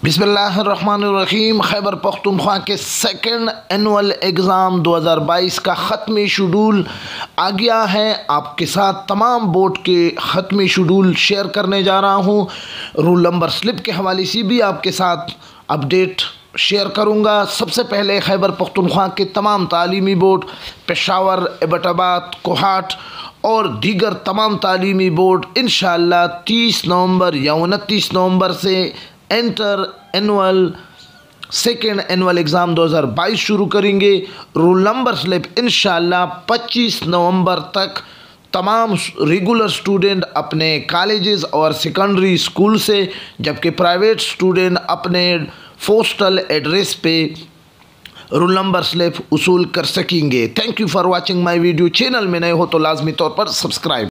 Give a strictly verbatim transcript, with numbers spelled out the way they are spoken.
बिस्मिल्लाहिर्रहमानिर्रहीम। खैबर पख्तूनख्वा के second annual exam दो हज़ार बाईस का ख़त्मी शेड्यूल आ गया है। आपके साथ तमाम बोर्ड के ख़त्मी शेड्यूल शेयर करने जा रहा हूँ। रूल नंबर स्लिप के हवाले से भी आपके साथ अपडेट शेयर करूँगा। सबसे पहले खैबर पख्तूनख्वा के तमाम तालीमी बोर्ड पेशावर, एबटाबाद, कोहाट और दीगर तमाम तालीमी बोर्ड इंशाअल्लाह तीस नवंबर या उनतीस नवंबर से inter annual second annual exam दो हज़ार बाईस शुरू करेंगे। रूल नंबर स्लिप इंशाअल्लाह पच्चीस नवंबर तक तमाम रेगुलर स्टूडेंट अपने कॉलेजेस और सेकेंडरी स्कूल से, जबकि प्राइवेट स्टूडेंट अपने पोस्टल एड्रेस पे रूल नंबर स्लिप उसूल कर सकेंगे। Thank you for watching my video. Channel में नए हो तो लाजमी तौर पर सब्सक्राइब